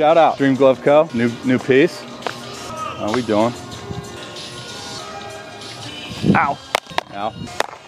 Shout out Dream Glove Co. New piece. How we doing? Ow. Ow.